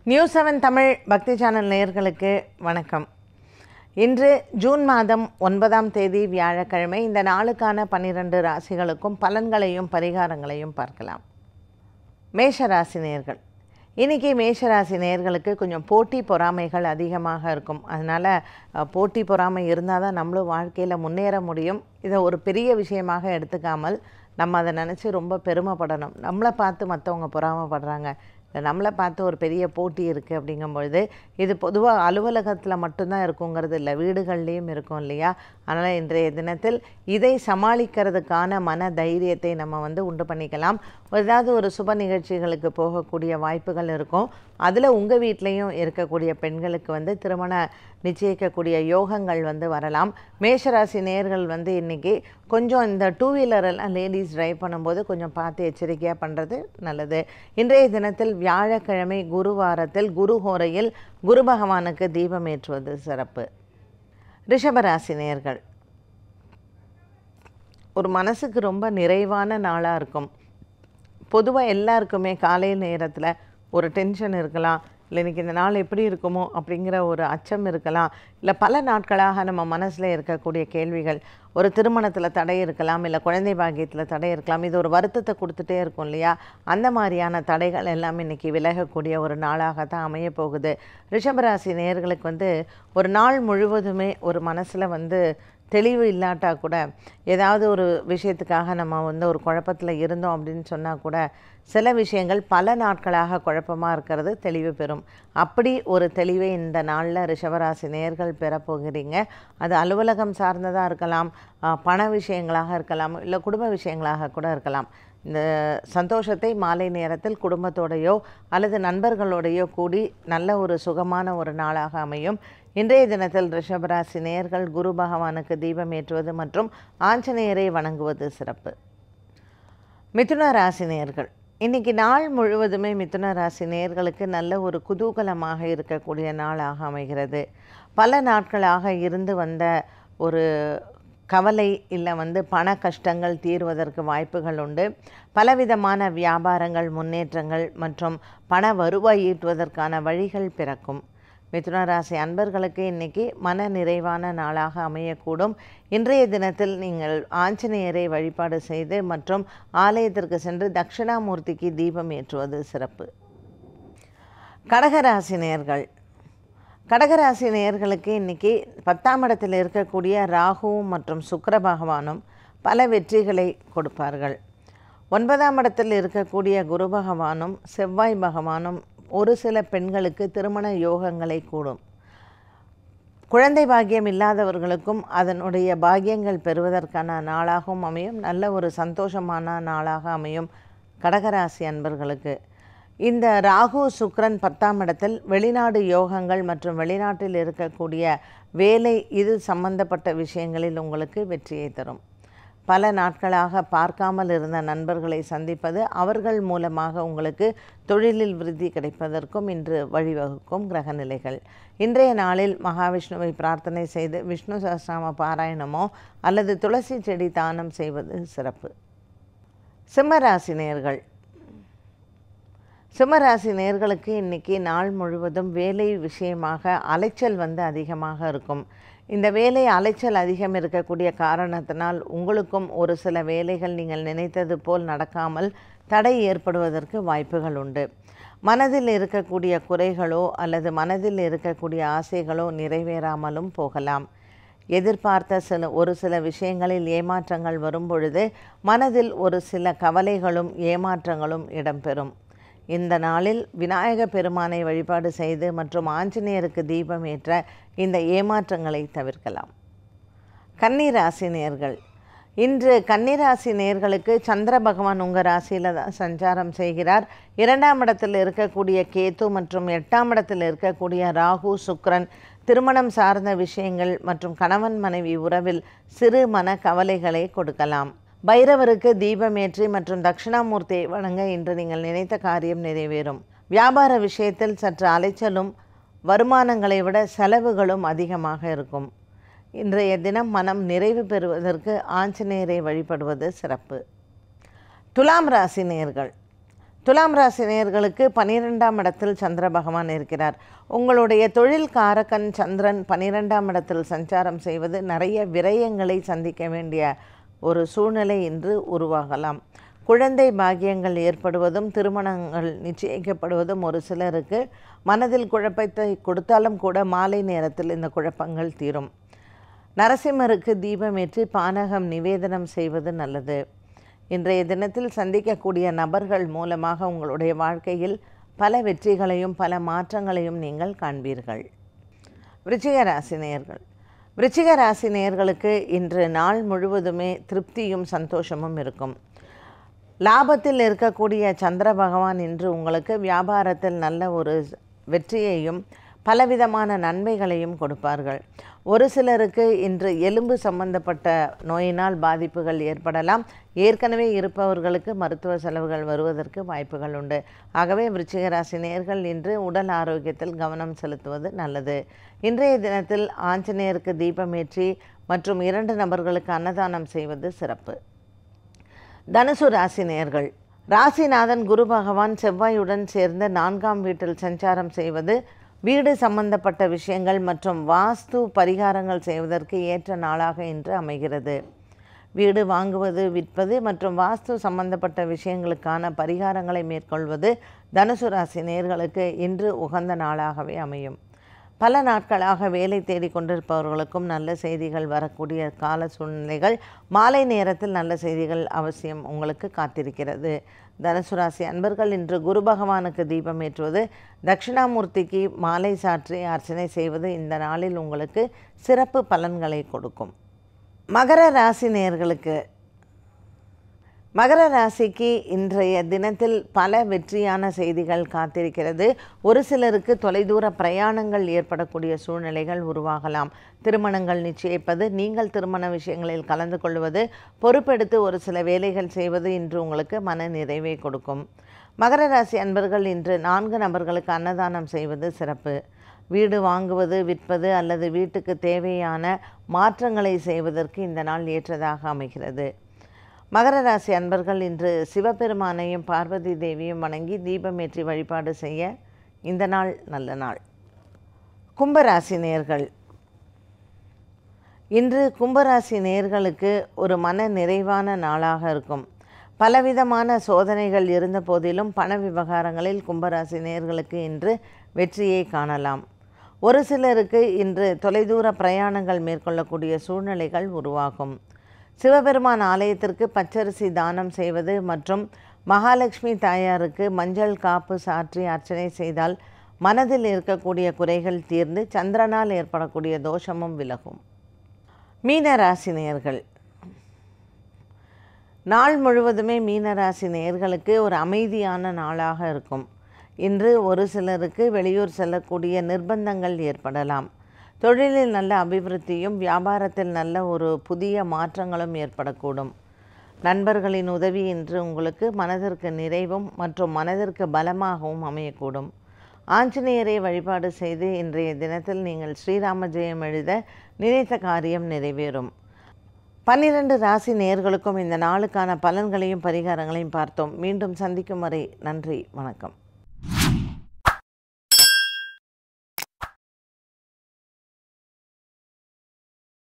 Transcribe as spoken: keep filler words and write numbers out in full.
News seven Tamil பக்தி channel நேயர்களுக்கு வணக்கம். இன்று ஜூன் மாதம் ஒன்பதாம் தேதி வியாழக்கிழமை. இந்த நாளுக்கான பன்னிரண்டு ராசிகளுக்கும் பலன்களையும் பரிகாரங்களையும் பார்க்கலாம். மேஷ ராசி நேயர்கள், இன்றைக்கி மேஷராசி நேயர்களுக்கு கொஞ்சம் போட்டி பொறாமைகள் அதிகமாக இருக்கும். அதனால் போட்டி பொறாமை இருந்தால் தான் நம்மளும் வாழ்க்கையில் முன்னேற முடியும். இதை ஒரு பெரிய விஷயமாக எடுத்துக்காமல் நம்ம அதை நினச்சி ரொம்ப பெருமைப்படணும். நம்மளை பார்த்து மற்றவங்க பொறாமைப்படுறாங்க, நம்மளை பார்த்து ஒரு பெரிய போட்டி இருக்குது அப்படிங்கும்பொழுது இது பொதுவாக அலுவலகத்தில் மட்டும்தான் இருக்குங்கிறது இல்லை, வீடுகள்லேயும் இருக்கும் இல்லையா? அதனால் இன்றைய தினத்தில் இதை சமாளிக்கிறதுக்கான மன தைரியத்தை நம்ம வந்து உண்டு பண்ணிக்கலாம். ஏதாவது ஒரு சுப நிகழ்ச்சிகளுக்கு போகக்கூடிய வாய்ப்புகள் இருக்கும். அதில் உங்கள் வீட்லேயும் இருக்கக்கூடிய பெண்களுக்கு வந்து திருமண நிச்சயிக்கக்கூடிய யோகங்கள் வந்து வரலாம். மேஷராசி நேயர்கள் வந்து இன்றைக்கி கொஞ்சம் இந்த டூ வீலரெல்லாம் லேடிஸ் ட்ரைவ் பண்ணும்போது கொஞ்சம் பார்த்து எச்சரிக்கையாக பண்ணுறது நல்லது. இன்றைய தினத்தில் வியாழக்கிழமை குருவாரத்தில் குருஹோரையில் குரு பகவானுக்கு தீபம் ஏற்றுவது சிறப்பு. ரிஷபராசி நேயர்கள், ஒரு மனசுக்கு ரொம்ப நிறைவான நாளாக இருக்கும். பொதுவாக எல்லாருக்குமே காலை நேரத்தில் ஒரு டென்ஷன் இருக்கலாம், இல்லை இன்றைக்கி இந்த நாள் எப்படி இருக்குமோ அப்படிங்கிற ஒரு அச்சம் இருக்கலாம், இல்லை பல நாட்களாக நம்ம மனசில் இருக்கக்கூடிய கேள்விகள், ஒரு திருமணத்தில் தடை இருக்கலாம், இல்லை குழந்தை பாக்கியத்தில் தடை இருக்கலாம். இது ஒரு வருத்தத்தை கொடுத்துட்டே இருக்கும் இல்லையா? அந்த மாதிரியான தடைகள் எல்லாம் இன்றைக்கி விலகக்கூடிய ஒரு நாளாக தான் அமைய போகுது. ரிஷபராசி நேயர்களுக்கு வந்து ஒரு நாள் முழுவதுமே ஒரு மனசில் வந்து தெளிவு இல்லாட்டா கூட, ஏதாவது ஒரு விஷயத்துக்காக நம்ம வந்து ஒரு குழப்பத்தில் இருந்தோம் அப்படின்னு சொன்னால் கூட சில விஷயங்கள் பல நாட்களாக குழப்பமாக இருக்கிறது தெளிவு பெறும். அப்படி ஒரு தெளிவை இந்த நாளில் ரிஷபராசி நேயர்கள் பெறப்போகிறீங்க. அது அலுவலகம் சார்ந்ததாக இருக்கலாம், பண விஷயங்களாக இருக்கலாம், இல்லை குடும்ப விஷயங்களாக கூட இருக்கலாம். இந்த சந்தோஷத்தை மாலை நேரத்தில் குடும்பத்தோடையோ அல்லது நண்பர்களோடையோ கூடி நல்ல ஒரு சுகமான ஒரு நாளாக அமையும். இன்றைய தினத்தில் ரிஷபராசி நேயர்கள் குரு பகவானுக்கு தீபம் ஏற்றுவது மற்றும் ஆஞ்சநேயரை வணங்குவது சிறப்பு. மிதுன ராசி நேயர்கள், இன்றைக்கி நாள் முழுவதுமே மிதுன ராசி நேயர்களுக்கு நல்ல ஒரு குதூகலமாக இருக்கக்கூடிய நாளாக அமைகிறது. பல நாட்களாக இருந்து வந்த ஒரு கவலை இல்லை வந்து பண கஷ்டங்கள் தீர்வதற்கு வாய்ப்புகள் உண்டு. பலவிதமான வியாபாரங்கள், முன்னேற்றங்கள் மற்றும் பண வருவாய் ஈட்டுவதற்கான வழிகள் பிறக்கும். மிதுன ராசி அன்பர்களுக்கு இன்றைக்கி மன நிறைவான நாளாக அமையக்கூடும். இன்றைய தினத்தில் நீங்கள் ஆஞ்சநேயரை வழிபாடு செய்து மற்றும் ஆலயத்திற்கு சென்று தட்சிணாமூர்த்திக்கு தீபம் ஏற்றுவது சிறப்பு. கடகராசி நேயர்கள், கடகராசி நேயர்களுக்கு இன்றைக்கி பத்தாம் இடத்தில் இருக்கக்கூடிய ராகுவும் மற்றும் சுக்கிர பகவானும் பல வெற்றிகளை கொடுப்பார்கள். ஒன்பதாம் இடத்தில் இருக்கக்கூடிய குரு பகவானும் செவ்வாய் பகவானும் ஒரு சில பெண்களுக்கு திருமண யோகங்களை கூடும். குழந்தை பாக்கியம் இல்லாதவர்களுக்கும் அதனுடைய பாக்கியங்கள் பெறுவதற்கான நாளாகவும் அமையும். நல்ல ஒரு சந்தோஷமான நாளாக அமையும் கடகராசி அன்பர்களுக்கு. இந்த ராகு சுக்கிரன் பத்தாம் இடத்தில் வெளிநாடு யோகங்கள் மற்றும் வெளிநாட்டில் இருக்கக்கூடிய வேலை, இது சம்பந்தப்பட்ட விஷயங்களில் உங்களுக்கு வெற்றியை தரும். பல நாட்களாக பார்க்காமல் இருந்த நண்பர்களை சந்திப்பது, அவர்கள் மூலமாக உங்களுக்கு தொழிலில் விருத்தி கிடைப்பதற்கும் இன்று வழிவகுக்கும் கிரகநிலைகள். இன்றைய நாளில் மகாவிஷ்ணுவை பிரார்த்தனை செய்து விஷ்ணு சஹஸ்ரநாம பாராயணமோ அல்லது துளசி செடி தானம் செய்வது சிறப்பு. சிம்மராசி நேயர்கள், சிம்மராசி நேயர்களுக்கு இன்றைக்கி நாள் முழுவதும் வேலை விஷயமாக அலைச்சல் வந்து அதிகமாக இருக்கும். இந்த வேலை அலைச்சல் அதிகம் இருக்கக்கூடிய காரணத்தினால் உங்களுக்கும் ஒரு சில வேலைகள் நீங்கள் நினைத்தது போல் நடக்காமல் தடை ஏற்படுவதற்கு வாய்ப்புகள் உண்டு. மனதில் இருக்கக்கூடிய குறைகளோ அல்லது மனதில் இருக்கக்கூடிய ஆசைகளோ நிறைவேறாமலும் போகலாம். எதிர்பார்த்த சில ஒரு சில விஷயங்களில் ஏமாற்றங்கள் வரும் பொழுது மனதில் ஒரு சில கவலைகளும் ஏமாற்றங்களும் இடம்பெறும். இந்த நாளில் விநாயக பெருமானை வழிபாடு செய்து மற்றும் ஆஞ்சநேயருக்கு தீபம் ஏற்ற இந்த ஏமாற்றங்களை தவிர்க்கலாம். கன்னிராசி நேயர்கள், இன்று கன்னிராசி நேயர்களுக்கு சந்திர பகவான் உங்கள் ராசியில் தான் சஞ்சாரம் செய்கிறார். இரண்டாம் இடத்தில் இருக்கக்கூடிய கேது மற்றும் எட்டாம் இடத்தில் இருக்கக்கூடிய ராகு சுக்கிரன் திருமணம் சார்ந்த விஷயங்கள் மற்றும் கணவன் மனைவி உறவில் சிறு மன கவலைகளை கொடுக்கலாம். பைரவருக்கு தீபமேற்றி மற்றும் தட்சிணாமூர்த்தியை வணங்க இன்று நீங்கள் நினைத்த காரியம் நிறைவேறும். வியாபார விஷயத்தில் சற்று அலைச்சலும் வருமானங்களை விட செலவுகளும் அதிகமாக இருக்கும். இன்றைய தினம் மனம் நிறைவு பெறுவதற்கு ஆஞ்சநேயரை வழிபடுவது சிறப்பு. துலாம் ராசி நேயர்கள், துலாம் ராசி நேயர்களுக்கு பன்னிரெண்டாம் இடத்தில் சந்திர பகவான் இருக்கிறார். உங்களுடைய தொழில் காரகன் சந்திரன் பன்னிரெண்டாம் இடத்தில் சஞ்சாரம் செய்வது நிறைய விரயங்களை சந்திக்க வேண்டிய ஒரு சூழ்நிலை இன்று உருவாகலாம். குழந்தை பாக்கியங்கள் ஏற்படுவதும் திருமணங்கள் நிச்சயிக்கப்படுவதும் ஒரு சிலருக்கு மனதில் குழப்பத்தை கொடுத்தாலும் கூட மாலை நேரத்தில் இந்த குழப்பங்கள் தீரும். நரசிம்மருக்கு தீபமேற்றி பானகம் நிவேதனம் செய்வது நல்லது. இன்றைய தினத்தில் சந்திக்கக்கூடிய நபர்கள் மூலமாக உங்களுடைய வாழ்க்கையில் பல வெற்றிகளையும் பல மாற்றங்களையும் நீங்கள் காண்பீர்கள். விருச்சிக ராசி நேயர்கள் விருச்சிக ராசி நேயர்களுக்கு இன்று நாள் முழுவதுமே திருப்தியும் சந்தோஷமும் இருக்கும். லாபத்தில் இருக்கக்கூடிய சந்திர பகவான் இன்று உங்களுக்கு வியாபாரத்தில் நல்ல ஒரு வெற்றியையும் பலவிதமான நன்மைகளையும் கொடுப்பார்கள். ஒரு சிலருக்கு இன்று எலும்பு சம்பந்தப்பட்ட நோயினால் பாதிப்புகள் ஏற்படலாம். ஏற்கனவே இருப்பவர்களுக்கு மருத்துவ செலவுகள் வருவதற்கு வாய்ப்புகள் உண்டு. ஆகவே விருச்சிக ராசி நேயர்கள் இன்று உடல் ஆரோக்கியத்தில் கவனம் செலுத்துவது நல்லது. இன்றைய தினத்தில் ஆஞ்சநேயருக்கு தீபமேற்றி மற்றும் இரண்டு நபர்களுக்கு அன்னதானம் செய்வது சிறப்பு. தனுசு ராசி நேயர்கள் ராசிநாதன் குரு பகவான் செவ்வாயுடன் சேர்ந்த நான்காம் வீட்டில் சஞ்சாரம் செய்வது வீடு சம்பந்தப்பட்ட விஷயங்கள் மற்றும் வாஸ்து பரிகாரங்கள் செய்வதற்கு ஏற்ற நாளாக இன்று அமைகிறது. வீடு வாங்குவது விற்பது மற்றும் வாஸ்து சம்பந்தப்பட்ட விஷயங்களுக்கான பரிகாரங்களை மேற்கொள்வது தனுசு ராசி நேயர்களுக்கு இன்று உகந்த நாளாகவே அமையும். பல நாட்களாக வேலை தேடி கொண்டிருப்பவர்களுக்கும் நல்ல செய்திகள் வரக்கூடிய கால சூழ்நிலைகள். மாலை நேரத்தில் நல்ல செய்திகள் அவசியம் உங்களுக்கு காத்திருக்கிறது. தனுசு ராசி அன்பர்கள் இன்று குரு பகவானுக்கு தீபம் ஏற்றுவது, தட்சிணாமூர்த்திக்கு மாலை சாற்றி அர்ச்சனை செய்வது இந்த நாளில் உங்களுக்கு சிறப்பு பலன்களை கொடுக்கும். மகர ராசி நேயர்களுக்கு மகர ராசிக்கு இன்றைய தினத்தில் பல வெற்றியான செய்திகள் காத்திருக்கிறது. ஒரு சிலருக்கு தொலைதூர பிரயாணங்கள் ஏற்படக்கூடிய சூழ்நிலைகள் உருவாகலாம். திருமணங்கள் நிச்சயிப்பது, நீங்கள் திருமண விஷயங்களில் கலந்து கொள்வது, பொறுப்பெடுத்து ஒரு சில வேலைகள் செய்வது இன்று உங்களுக்கு மன நிறைவை கொடுக்கும். மகர ராசி அன்பர்கள் இன்று நான்கு நபர்களுக்கு அன்னதானம் செய்வது சிறப்பு. வீடு வாங்குவது விற்பது அல்லது வீட்டுக்கு தேவையான மாற்றங்களை செய்வதற்கு இந்த நாள் ஏற்றதாக அமைகிறது. மகர ராசி அன்பர்கள் இன்று சிவபெருமானையும் பார்வதி தேவியும் வணங்கி தீபமேற்றி வழிபாடு செய்ய இந்த நாள் நல்ல நாள். கும்பராசி நேயர்கள் இன்று கும்பராசி நேயர்களுக்கு ஒரு மன நிறைவான நாளாக இருக்கும். பலவிதமான சோதனைகள் இருந்த போதிலும் பண விவகாரங்களில் கும்பராசி நேயர்களுக்கு இன்று வெற்றியை காணலாம். ஒரு சிலருக்கு இன்று தொலைதூர பிரயாணங்கள் மேற்கொள்ளக்கூடிய சூழ்நிலைகள் உருவாகும். சிவபெருமான் ஆலயத்திற்கு பச்சரிசி தானம் செய்வது மற்றும் மகாலட்சுமி தாயாருக்கு மஞ்சள் காப்பு சாற்றி அர்ச்சனை செய்தால் மனதில் இருக்கக்கூடிய குறைகள் தீர்ந்து சந்திரனால் ஏற்படக்கூடிய தோஷமும் விலகும். மீன ராசி நேயர்கள் நாள் முழுவதுமே மீனராசி நேயர்களுக்கு ஒரு அமைதியான நாளாக இருக்கும். இன்று ஒரு சிலருக்கு வெளியூர் செல்லக்கூடிய நிர்பந்தங்கள் ஏற்படலாம். தொழிலில் நல்ல அபிவிருத்தியும் வியாபாரத்தில் நல்ல ஒரு புதிய மாற்றங்களும் ஏற்படக்கூடும். நண்பர்களின் உதவி இன்று உங்களுக்கு மனதிற்கு நிறைவும் மற்றும் மனதிற்கு பலமாகவும் அமையக்கூடும். ஆஞ்சநேயரை வழிபாடு செய்து இன்றைய தினத்தில் நீங்கள் ஸ்ரீராம ஜெயம் எழுத நினைத்த காரியம் நிறைவேறும். பன்னிரண்டு ராசி நேயர்களுக்கும் இந்த நாளுக்கான பலன்களையும் பரிகாரங்களையும் பார்த்தோம். மீண்டும் சந்திக்கும் வரை நன்றி, வணக்கம்.